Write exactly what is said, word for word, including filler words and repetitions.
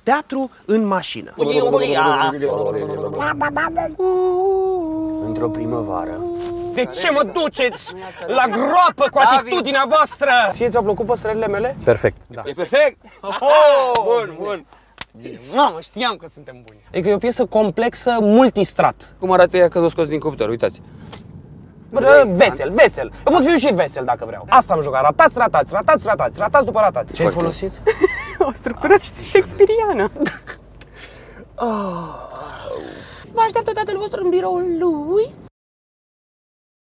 Teatru în mașină. Într-o primăvară. De ce mă duceți la groapă cu atitudinea voastră? Ție ți-au plăcut păsările mele? Perfect, da. E perfect? Oh, bun, bun. Mamă, știam că suntem buni. Adică e o piesă complexă, multistrat. Cum arată ea când o scos din cuptor, uitați. Bă, vesel, vesel. Eu pot fi și vesel dacă vreau. Asta am jucat. Ratați, ratați, ratați, ratați, ratați după ratați. Ce ai folosit? O structură shakespeariană. Vă așteaptă tatăl vostru în biroul lui?